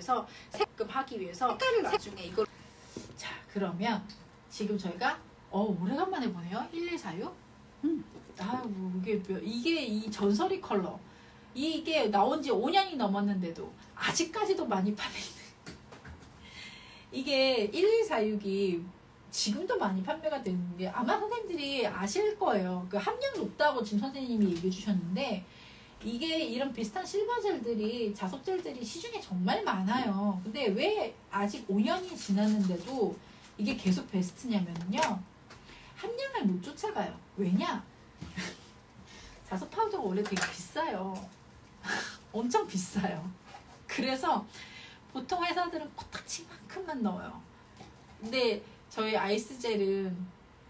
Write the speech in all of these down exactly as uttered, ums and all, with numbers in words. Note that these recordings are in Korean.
위해서 색급 하기 위해서 색깔을 나중에 이걸 자 그러면 지금 저희가 어 오래간만에 보네요. 일일사육. 음. 아 뭐 이게 이게 이 전설의 컬러 이게 나온 지 오 년이 넘었는데도 아직까지도 많이 팔리는 이게 일일사육이 지금도 많이 판매가 되는 게 아마 선생님들이 아실 거예요. 그 함량 높다고 지금 선생님이 얘기해 주셨는데 이게 이런 비슷한 실버젤들이 자석젤들이 시중에 정말 많아요. 근데 왜 아직 오 년이 지났는데도 이게 계속 베스트냐면요. 함량을 못 쫓아가요. 왜냐? 자석 파우더가 원래 되게 비싸요. 엄청 비싸요. 그래서 보통 회사들은 코딱지만큼만 넣어요. 근데 저희 아이스젤은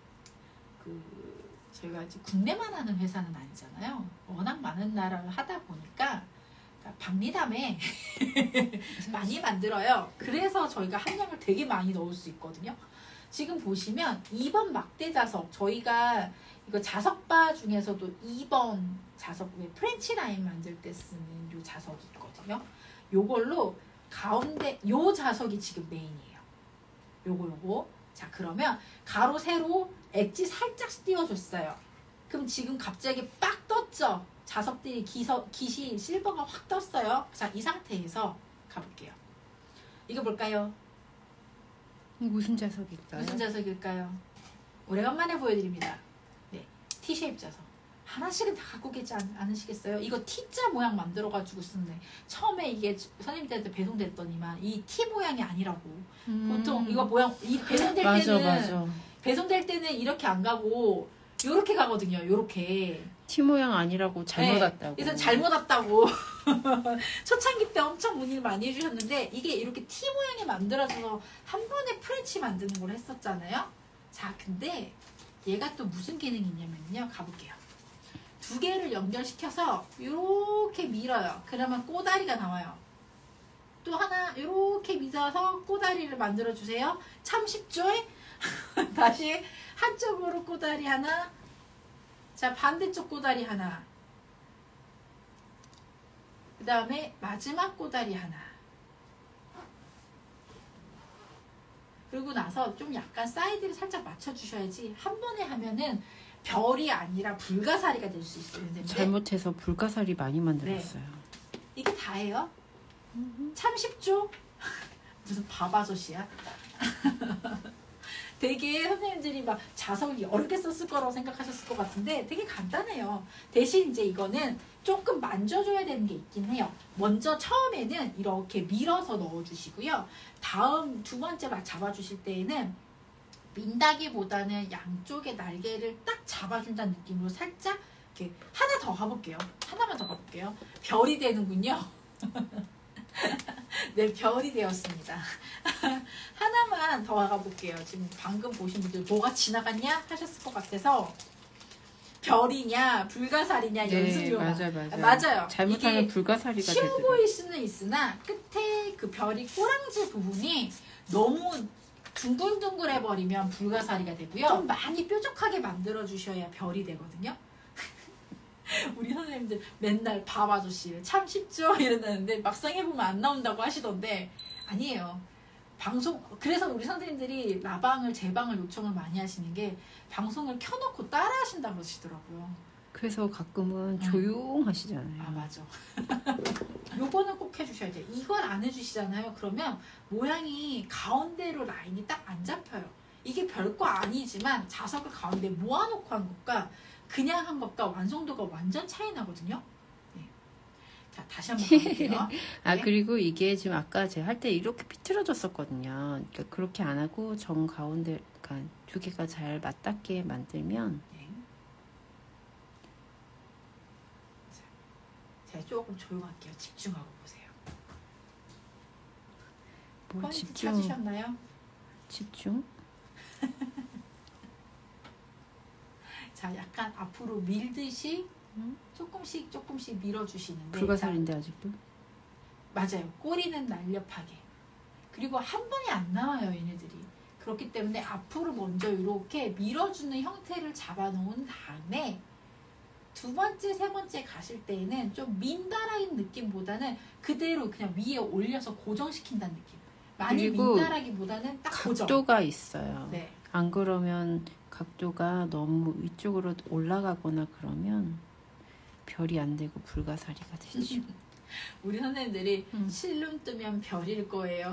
그 저희가 이제 국내만 하는 회사는 아니잖아요. 워낙 많은 나라를 하다 보니까 박리담에 많이 만들어요. 그래서 저희가 함량을 되게 많이 넣을 수 있거든요. 지금 보시면 이 번 막대 자석 저희가 이거 자석바 중에서도 이 번 자석 프렌치 라인 만들 때 쓰는 요 자석이 있거든요. 요걸로 가운데 요 자석이 지금 메인이에요. 요거 요거 자 그러면 가로 세로 엣지 살짝 띄워줬어요. 그럼 지금 갑자기 빡 떴죠. 자석들이 기서, 깃이 실버가 확 떴어요. 자 이 상태에서 가볼게요. 이거 볼까요? 무슨 자석일까요? 무슨 자석일까요? 오래간만에 보여드립니다. 네, T-쉐입 자석. 하나씩은 다 갖고 계지 않, 않으시겠어요? 이거 T자 모양 만들어가지고 쓰네. 처음에 이게 선생님들한테 배송됐더니만 이 T 모양이 아니라고. 음. 보통 이거 모양 이 배송될 맞아, 때는 맞아. 배송될 때는 이렇게 안 가고 요렇게 가거든요. 요렇게. T 모양 아니라고 잘못 네, 왔다고. 그래서 잘못 왔다고. 초창기 때 엄청 문의를 많이 해주셨는데 이게 이렇게 T 모양이 만들어져서 한 번에 프렌치 만드는 걸 했었잖아요. 자, 근데 얘가 또 무슨 기능이 있냐면요. 가볼게요. 두 개를 연결시켜서 이렇게 밀어요. 그러면 꼬다리가 나와요. 또 하나 이렇게 밀어서 꼬다리를 만들어주세요. 참 쉽죠? 다시 한쪽으로 꼬다리 하나. 자, 반대쪽 꼬다리 하나. 그 다음에 마지막 꼬다리 하나. 그리고 나서 좀 약간 사이드를 살짝 맞춰주셔야지 한 번에 하면은 별이 아니라 불가사리가 될 수 있어요. 근데 잘못해서 불가사리 많이 만들었어요. 네. 이게 다예요. 참 쉽죠? 무슨 밥 아저씨야? 되게 선생님들이 막 자석이 여러 개 썼을 거라고 생각하셨을 것 같은데 되게 간단해요. 대신 이제 이거는 조금 만져줘야 되는 게 있긴 해요. 먼저 처음에는 이렇게 밀어서 넣어주시고요. 다음 두 번째 막 잡아주실 때에는 민다기보다는 양쪽의 날개를 딱 잡아준다는 느낌으로 살짝 이렇게 하나 더 가볼게요. 하나만 더 가볼게요. 별이 되는군요. 네, 별이 되었습니다. 하나만 더 가볼게요. 지금 방금 보신 분들 뭐가 지나갔냐 하셨을 것 같아서 별이냐 불가사리냐 네, 연습용어. 맞아요, 맞아요. 맞아요. 잘못하면 불가사리가 쉬워 되더라고요. 보일 수는 있으나 끝에 그 별이 꼬랑지 부분이 너무 둥글둥글해 버리면 불가사리가 되고요. 좀 많이 뾰족하게 만들어 주셔야 별이 되거든요. 우리 선생님들 맨날 밥 아저씨 참 쉽죠 이러는데 막상 해보면 안 나온다고 하시던데 아니에요. 방송 그래서 우리 선생님들이 라방을 제방을 요청을 많이 하시는 게 방송을 켜놓고 따라 하신다고 그러시더라고요. 그래서 가끔은 음. 조용하시잖아요. 아 맞아. 요거는 꼭 해주셔야 돼요. 이걸 안 해주시잖아요. 그러면 모양이 가운데로 라인이 딱 안 잡혀요. 이게 별거 아니지만 자석을 가운데 모아놓고 한 것과 그냥 한 것과 완성도가 완전 차이 나거든요. 네. 자 다시 한번 가볼게요. 아 네. 그리고 이게 지금 아까 제가 할 때 이렇게 비틀어졌었거든요. 그러니까 그렇게 안 하고 정 가운데 그러니까 두 개가 잘 맞닿게 만들면 네. 자, 제가 조금 조용할게요. 집중하고 보세요. 뭘 포인트 집중 찾으셨나요? 집중 자 약간 앞으로 밀듯이 음? 조금씩 조금씩 밀어주시는데 불가사리인데 아직도 맞아요. 꼬리는 날렵하게. 그리고 한 번에 안 나와요, 얘네들이. 그렇기 때문에 앞으로 먼저 이렇게 밀어주는 형태를 잡아놓은 다음에 두 두 번째, 세 번째 가실 때에는 좀 민다라는 느낌보다는 그대로 그냥 위에 올려서 고정시킨다는 느낌. 많이 민다라기보다는 딱 고정. 각도가 있어요. 네. 안 그러면 각도가 너무 위쪽으로 올라가거나 그러면 별이 안 되고 불가사리가 되죠. 우리 선생님들이 음. 실눈 뜨면 별일 거예요.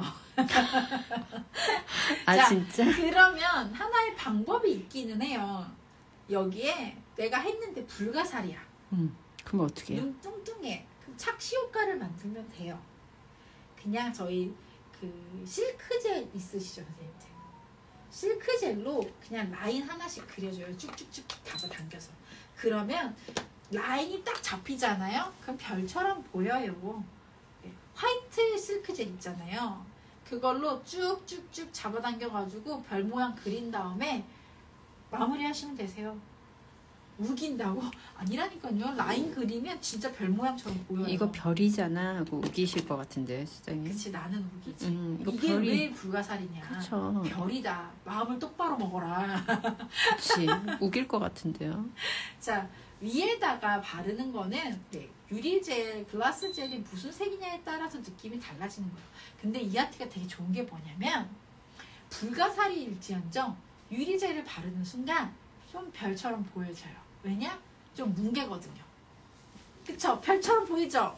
아 자, 진짜? 그러면 하나의 방법이 있기는 해요. 여기에 내가 했는데 불가사리야. 음. 그럼 어떻게 해요? 눈 뚱뚱해. 그럼 착시 효과를 만들면 돼요. 그냥 저희 그 실크젤 있으시죠, 선생님들? 실크젤로 그냥 라인 하나씩 그려줘요. 쭉쭉쭉 잡아당겨서. 그러면 라인이 딱 잡히잖아요. 그럼 별처럼 보여요. 화이트 실크젤 있잖아요. 그걸로 쭉쭉쭉 잡아당겨가지고 별 모양 그린 다음에 마무리 하시면 되세요. 우긴다고? 아니라니까요. 라인 그리면 진짜 별 모양처럼 보여요. 이거 별이잖아 하고 우기실 것 같은데 시장님. 그치, 나는 우기지. 음, 이거 이게 별이... 왜 불가사리냐. 그쵸. 별이다. 마음을 똑바로 먹어라. 그치. 우길 것 같은데요. 자, 위에다가 바르는 거는 네, 유리젤, 글라스 젤이 무슨 색이냐에 따라서 느낌이 달라지는 거예요. 근데 이 아트가 되게 좋은 게 뭐냐면 불가사리일지언정 유리젤을 바르는 순간 좀 별처럼 보여져요. 왜냐? 좀 뭉개거든요. 그쵸? 별처럼 보이죠?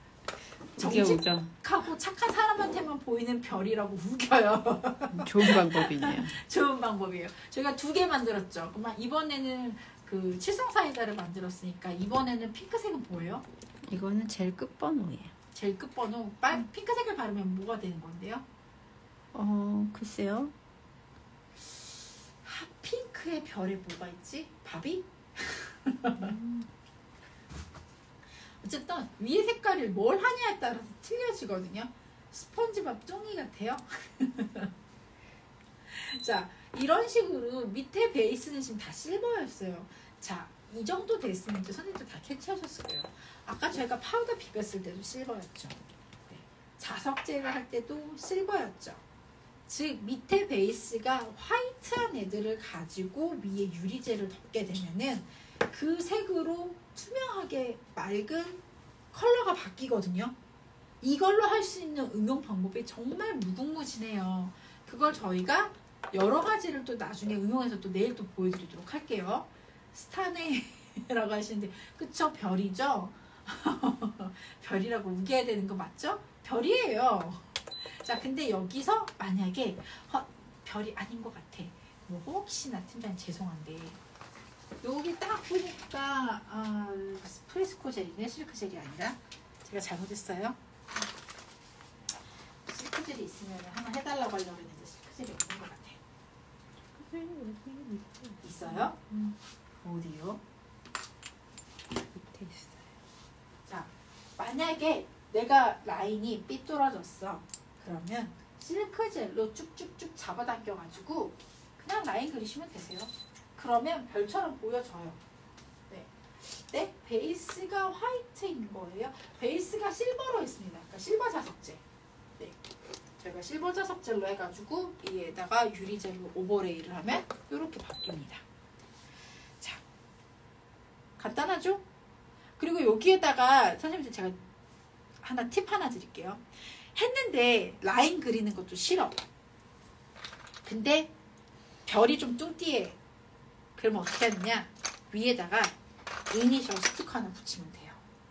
정직하고 착한 사람한테만 보이는 별이라고 우겨요. 좋은 방법이네요. 좋은 방법이에요. 저희가 두 개 만들었죠. 그러면 이번에는 그 칠성 사이다를 만들었으니까 이번에는 핑크색은 뭐예요? 이거는 제일 끝번호예요. 제일 끝번호. 빨 음. 핑크색을 바르면 뭐가 되는 건데요? 어, 글쎄요. 핫핑크의 별에 뭐가 있지? 바비? 음. 어쨌든 위에 색깔을 뭘 하냐에 따라서 틀려지거든요. 스펀지밥 쫑이 같아요. 자, 이런 식으로 밑에 베이스는 지금 다 실버였어요. 자, 이 정도 됐으면 이제 선생님들 다 캐치하셨을 거예요. 아까 저희가 파우더 비볐을 때도 실버였죠. 네. 자석제를 할 때도 실버였죠. 즉 밑에 베이스가 화이트한 애들을 가지고 위에 유리젤을 덮게 되면은 그 색으로 투명하게 맑은 컬러가 바뀌거든요. 이걸로 할 수 있는 응용 방법이 정말 무궁무진해요. 그걸 저희가 여러 가지를 또 나중에 응용해서 또 내일 또 보여드리도록 할게요. 스타네라고 하시는데 그쵸? 별이죠? 별이라고 우겨야 되는 거 맞죠? 별이에요. 자, 근데 여기서 만약에 어, 별이 아닌 것 같아. 뭐 혹시나 팀장님 죄송한데 여기 딱 보니까 아, 프레스코 젤이네. 실크 젤이 아니라 제가 잘못했어요. 실크 젤이 있으면 한번 해달라고 하려고 했는데 실크 젤이 없는 것 같아. 있어요? 음. 어디요? 밑에 있어요. 자, 만약에 내가 라인이 삐뚤어졌어. 그러면 실크젤로 쭉쭉쭉 잡아당겨가지고 그냥 라인 그리시면 되세요. 그러면 별처럼 보여져요. 네. 네, 베이스가 화이트인 거예요. 베이스가 실버로 있습니다. 그러니까 실버 자석젤. 네. 제가 실버 자석젤로 해가지고 위에다가 유리젤로 오버레이를 하면 이렇게 바뀝니다. 자, 간단하죠? 그리고 여기에다가 선생님들 제가 하나 팁 하나 드릴게요. 했는데 라인 그리는 것도 싫어. 근데 별이 좀 뚱띠해. 그러면 어떻게 하느냐? 위에다가 이니셜 스티커 하나 붙이면 돼요.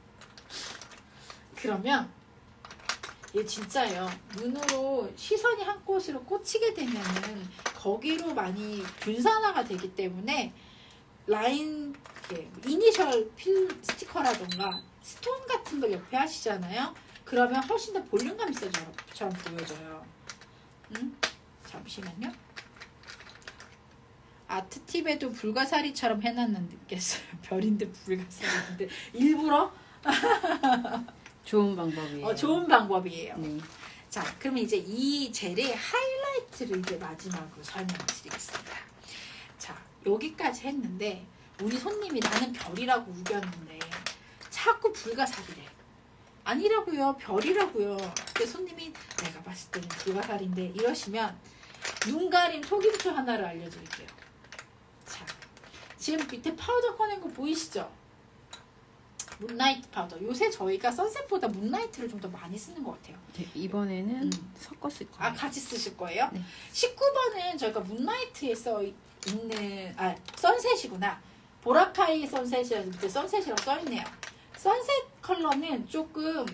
그러면 얘 진짜예요. 눈으로 시선이 한 곳으로 꽂히게 되면은 거기로 많이 분산화가 되기 때문에 라인 이니셜 필 스티커라던가 스톤 같은 걸 옆에 하시잖아요. 그러면 훨씬 더 볼륨감 있어처럼 보여져요. 음? 잠시만요. 아트팁에도 불가사리처럼 해놨는데 느꼈어요. 별인데 불가사리인데 일부러? 좋은 방법이에요. 어, 좋은 방법이에요. 네. 자, 그러면 이제 이 젤의 하이라이트를 이제 마지막으로 설명을 드리겠습니다. 자, 여기까지 했는데 우리 손님이 나는 별이라고 우겼는데 자꾸 불가사리래. 아니라고요. 별이라고요. 근데 손님이 내가 봤을 때는 불가사리인데 이러시면 눈가림 속임수 하나를 알려드릴게요. 자, 지금 밑에 파우더 꺼낸 거 보이시죠? 문나이트 파우더. 요새 저희가 선셋보다 문나이트를 좀 더 많이 쓰는 것 같아요. 네, 이번에는 음. 섞어 쓸 거예요. 아, 같이 쓰실 거예요? 네. 십구 번은 저희가 문나이트에 써 있는, 아, 선셋이구나. 보라카이 선셋이라고 선셋이라고 써있네요. 선셋 컬러는 조금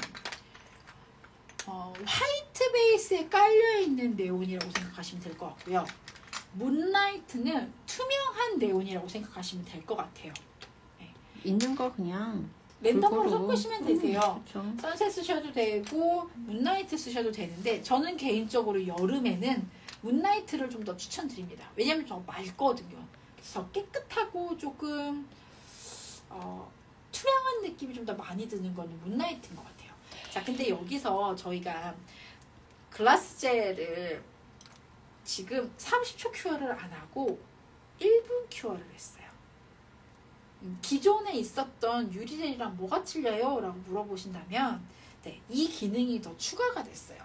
어, 화이트 베이스에 깔려있는 네온이라고 생각하시면 될 것 같고요. 문나이트는 투명한 네온이라고 생각하시면 될 것 같아요. 네. 있는 거 그냥 랜덤으로 섞으시면 되세요. 음, 그렇죠. 선셋 쓰셔도 되고 문나이트 쓰셔도 되는데 저는 개인적으로 여름에는 문나이트를 좀 더 추천드립니다. 왜냐면 좀 맑거든요. 그래서 깨끗하고 조금 어, 투명한 느낌이 좀 더 많이 드는 거는 문나이트인 것 같아요. 자, 근데 여기서 저희가 글라스 젤을 지금 삼십 초 큐어를 안 하고 일 분 큐어를 했어요. 기존에 있었던 유리젤이랑 뭐가 틀려요? 라고 물어보신다면 네, 이 기능이 더 추가가 됐어요.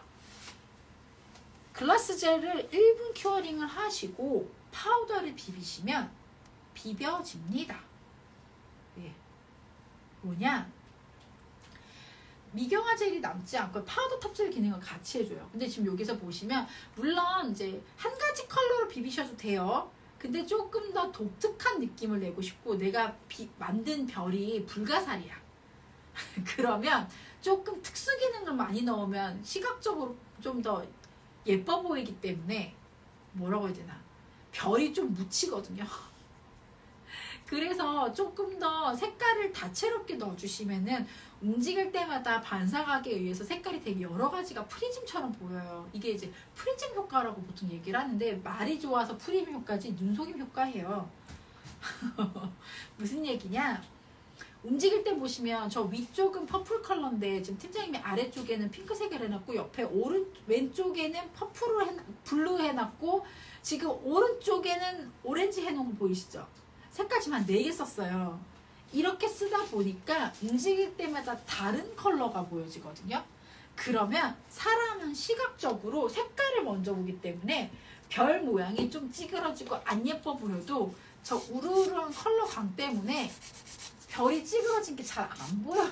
글라스 젤을 일 분 큐어링을 하시고 파우더를 비비시면 비벼집니다. 네. 뭐냐? 미경화 젤이 남지 않고 파우더 탑젤 기능을 같이 해줘요. 근데 지금 여기서 보시면 물론 이제 한 가지 컬러로 비비셔도 돼요. 근데 조금 더 독특한 느낌을 내고 싶고 내가 비, 만든 별이 불가사리야. 그러면 조금 특수 기능을 많이 넣으면 시각적으로 좀 더 예뻐 보이기 때문에 뭐라고 해야 되나? 별이 좀 묻히거든요. 그래서 조금 더 색깔을 다채롭게 넣어주시면은 움직일 때마다 반사각에 의해서 색깔이 되게 여러 가지가 프리즘처럼 보여요. 이게 이제 프리즘 효과라고 보통 얘기를 하는데 말이 좋아서 프리즘 효과지 눈속임 효과예요. 무슨 얘기냐? 움직일 때 보시면 저 위쪽은 퍼플 컬러인데 지금 팀장님이 아래쪽에는 핑크색을 해놨고 옆에 오른 왼쪽에는 퍼플을 해, 블루 해놨고 지금 오른쪽에는 오렌지 해놓은 거 보이시죠? 색깔 지금 한 네 개 썼어요. 이렇게 쓰다 보니까 움직일 때마다 다른 컬러가 보여지거든요. 그러면 사람은 시각적으로 색깔을 먼저 보기 때문에 별 모양이 좀 찌그러지고 안 예뻐 보여도 저 우르르한 컬러감 때문에 별이 찌그러진 게 잘 안 보여요.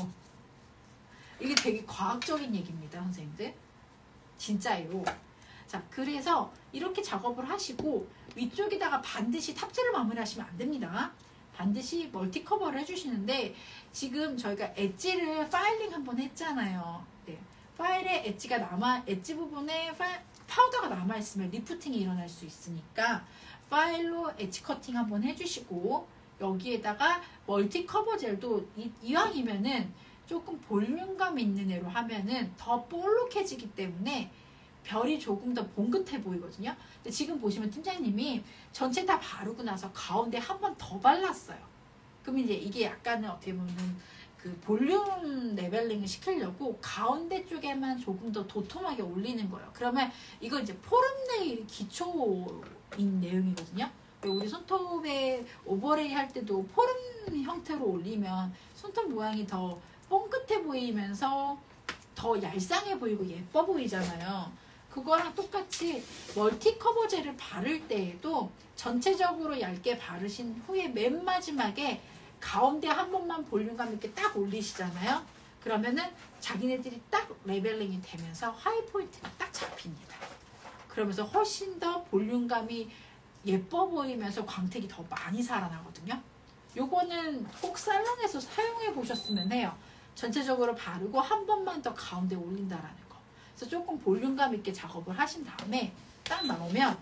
이게 되게 과학적인 얘기입니다, 선생님들. 진짜예요. 자, 그래서 이렇게 작업을 하시고 위쪽에다가 반드시 탑재를 마무리하시면 안 됩니다. 반드시 멀티 커버를 해주시는데 지금 저희가 엣지를 파일링 한번 했잖아요. 네. 파일에 엣지가 남아, 엣지 부분에 파일, 파우더가 남아있으면 리프팅이 일어날 수 있으니까 파일로 엣지 커팅 한번 해주시고 여기에다가 멀티 커버 젤도 이, 이왕이면은 조금 볼륨감 있는 애로 하면은 더 볼록해지기 때문에 별이 조금 더 봉긋해 보이거든요. 근데 지금 보시면 팀장님이 전체 다 바르고 나서 가운데 한 번 더 발랐어요. 그럼 이제 이게 약간은 어떻게 보면 그 볼륨 레벨링을 시키려고 가운데 쪽에만 조금 더 도톰하게 올리는 거예요. 그러면 이거 이제 포름 네일이 기초인 내용이거든요. 우리 손톱에 오버레이 할 때도 포름 형태로 올리면 손톱 모양이 더 뻥끗해 보이면서 더 얄쌍해 보이고 예뻐 보이잖아요. 그거랑 똑같이 멀티 커버 젤을 바를 때에도 전체적으로 얇게 바르신 후에 맨 마지막에 가운데 한 번만 볼륨감 있게 딱 올리시잖아요. 그러면은 자기네들이 딱 레벨링이 되면서 하이 포인트가 딱 잡힙니다. 그러면서 훨씬 더 볼륨감이 예뻐 보이면서 광택이 더 많이 살아나거든요. 요거는 꼭 살롱에서 사용해 보셨으면 해요. 전체적으로 바르고 한 번만 더 가운데 올린다라는 거. 그래서 조금 볼륨감 있게 작업을 하신 다음에 딱 나오면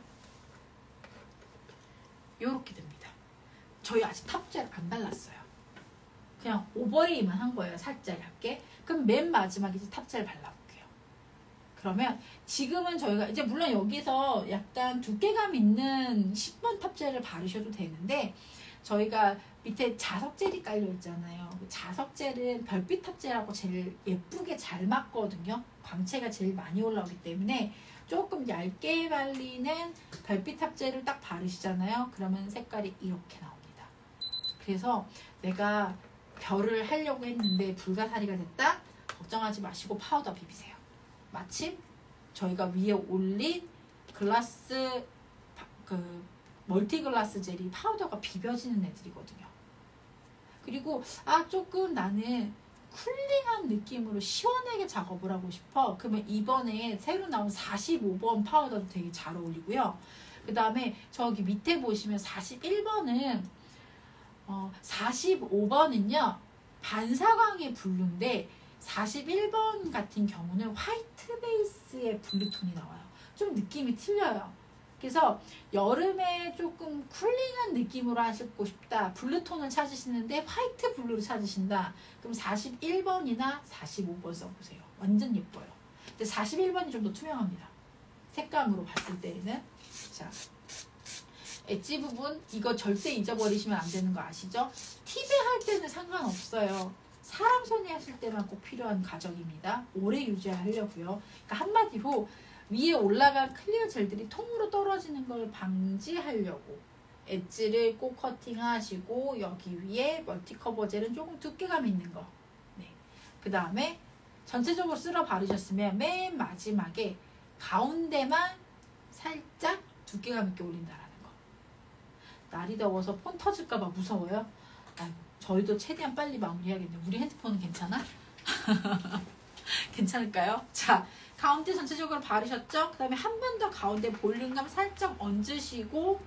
요렇게 됩니다. 저희 아직 탑젤 안 발랐어요. 그냥 오버레이만 한 거예요. 살짝 얇게. 그럼 맨 마지막에 이제 탑젤 발라볼게요. 그러면 지금은 저희가 이제 물론 여기서 약간 두께감 있는 십 번 탑젤을 바르셔도 되는데 저희가 밑에 자석젤이 깔려 있잖아요. 자석젤은 별빛 탑젤하고 제일 예쁘게 잘 맞거든요. 광채가 제일 많이 올라오기 때문에 조금 얇게 발리는 별빛 탑젤을 딱 바르시잖아요. 그러면 색깔이 이렇게 나옵니다. 그래서 내가 별을 하려고 했는데 불가사리가 됐다? 걱정하지 마시고 파우더 비비세요. 마침 저희가 위에 올린 글라스 그 멀티 글라스 젤이 파우더가 비벼지는 애들이거든요. 그리고 아 조금 나는 쿨링한 느낌으로 시원하게 작업을 하고 싶어. 그러면 이번에 새로 나온 사십오 번 파우더도 되게 잘 어울리고요. 그 다음에 저기 밑에 보시면 사십일 번은 어, 사십오 번은요 반사광의 블루인데 사십일 번 같은 경우는 화이트 베이스의 블루톤이 나와요. 좀 느낌이 틀려요. 그래서 여름에 조금 쿨링한 느낌으로 하시고 싶다, 블루톤을 찾으시는데 화이트 블루를 찾으신다, 그럼 사십일 번이나 사십오 번 써보세요. 완전 예뻐요. 근데 사십일 번이 좀 더 투명합니다. 색감으로 봤을 때는. 자, 엣지 부분 이거 절대 잊어버리시면 안 되는 거 아시죠? 팁에 할 때는 상관없어요. 사람 손에 하실 때만 꼭 필요한 과정입니다. 오래 유지하려고요. 그러니까 한마디로 위에 올라간 클리어 젤들이 통으로 떨어지는 걸 방지하려고 엣지를 꼭 커팅하시고 여기 위에 멀티 커버 젤은 조금 두께감 있는 거. 네. 그 다음에 전체적으로 쓸어 바르셨으면 맨 마지막에 가운데만 살짝 두께감 있게 올린다라는 거. 날이 더워서 폰 터질까봐 무서워요. 아이고, 저희도 최대한 빨리 마무리해야겠네요. 우리 핸드폰은 괜찮아? 괜찮을까요? 자, 가운데 전체적으로 바르셨죠? 그 다음에 한 번 더 가운데 볼륨감 살짝 얹으시고,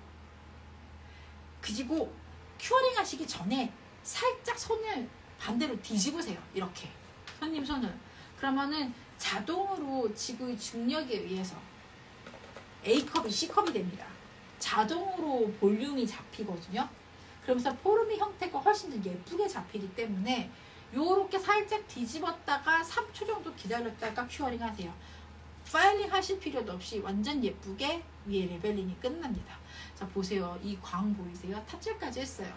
그리고 큐어링 하시기 전에 살짝 손을 반대로 뒤집으세요. 이렇게 손님 손을. 그러면은 자동으로 지구의 중력에 의해서 A컵이 C컵이 됩니다. 자동으로 볼륨이 잡히거든요. 그러면서 포르미 형태가 훨씬 더 예쁘게 잡히기 때문에 요렇게 살짝 뒤집었다가 삼 초 정도 기다렸다가 큐어링 하세요. 파일링 하실 필요도 없이 완전 예쁘게 위에 레벨링이 끝납니다. 자, 보세요. 이 광 보이세요? 탑재까지 했어요.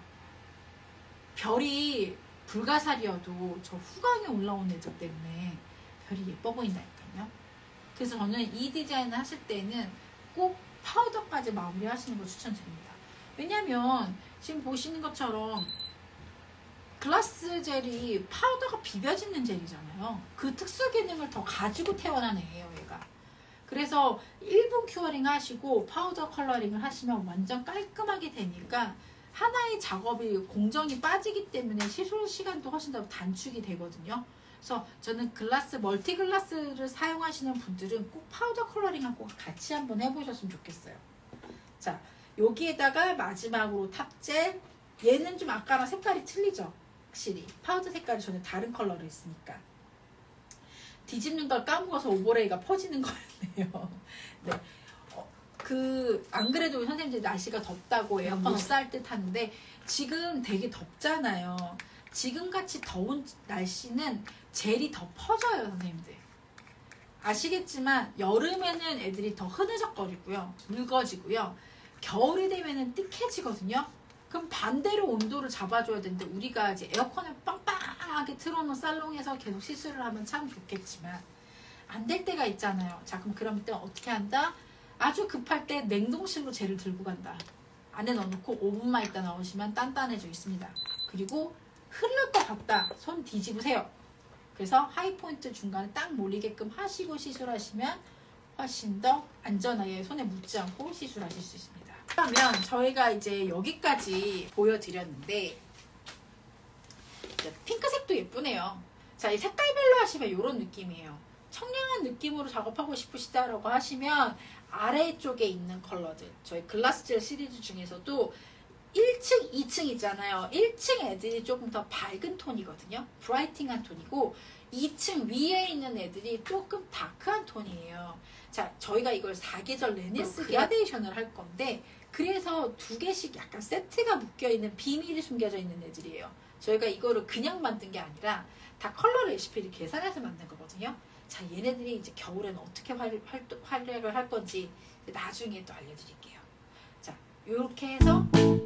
별이 불가사리여도 저 후광에 올라온 애들 때문에 별이 예뻐 보인다니까요. 그래서 저는 이 디자인을 하실 때는 꼭 파우더까지 마무리 하시는 걸 추천드립니다. 왜냐면 지금 보시는 것처럼 글라스 젤이 파우더가 비벼지는 젤이잖아요. 그 특수 기능을 더 가지고 태어난 애예요, 얘가. 그래서 일 분 큐어링 하시고 파우더 컬러링을 하시면 완전 깔끔하게 되니까 하나의 작업이 공정이 빠지기 때문에 시술 시간도 훨씬 더 단축이 되거든요. 그래서 저는 글라스, 멀티 글라스를 사용하시는 분들은 꼭 파우더 컬러링하고 같이 한번 해보셨으면 좋겠어요. 자, 여기에다가 마지막으로 탑젤. 얘는 좀 아까랑 색깔이 틀리죠? 확실히 파우더 색깔이 전혀 다른 컬러로 했으니까. 뒤집는 걸 까먹어서 오버레이가 퍼지는 거였네요. 네. 어, 그, 안 그래도 선생님들 날씨가 덥다고 에어컨 못 쌀 듯 하는데 지금 되게 덥잖아요. 지금같이 더운 날씨는 젤이 더 퍼져요, 선생님들. 아시겠지만 여름에는 애들이 더 흐느적거리고요. 묽어지고요. 겨울이 되면은 띠해지거든요. 그럼 반대로 온도를 잡아줘야 되는데 우리가 이제 에어컨을 빵빵하게 틀어놓은 살롱에서 계속 시술을 하면 참 좋겠지만 안 될 때가 있잖아요. 자, 그럼 그럴 때 어떻게 한다? 아주 급할 때 냉동실로 젤을 들고 간다. 안에 넣어놓고 오 분만 있다 나오시면 단단해져 있습니다. 그리고 흐를 것 같다. 손 뒤집으세요. 그래서 하이포인트 중간에 딱 몰리게끔 하시고 시술하시면 훨씬 더 안전하게 손에 묻지 않고 시술하실 수 있습니다. 그러면 저희가 이제 여기까지 보여드렸는데 핑크색도 예쁘네요. 자, 이 색깔별로 하시면 이런 느낌이에요. 청량한 느낌으로 작업하고 싶으시다라고 하시면 아래쪽에 있는 컬러들, 저희 글라스젤 시리즈 중에서도 일 층, 이 층 있잖아요. 일 층 애들이 조금 더 밝은 톤이거든요. 브라이팅한 톤이고 이 층 위에 있는 애들이 조금 다크한 톤이에요. 자, 저희가 이걸 사계절 레네스 그라데이션을 할 건데 그래서 두 개씩 약간 세트가 묶여있는 비밀이 숨겨져 있는 애들이에요. 저희가 이거를 그냥 만든 게 아니라 다 컬러 레시피를 계산해서 만든 거거든요. 자, 얘네들이 이제 겨울에는 어떻게 활, 활, 활약을 할 건지 나중에 또 알려드릴게요. 자, 이렇게 해서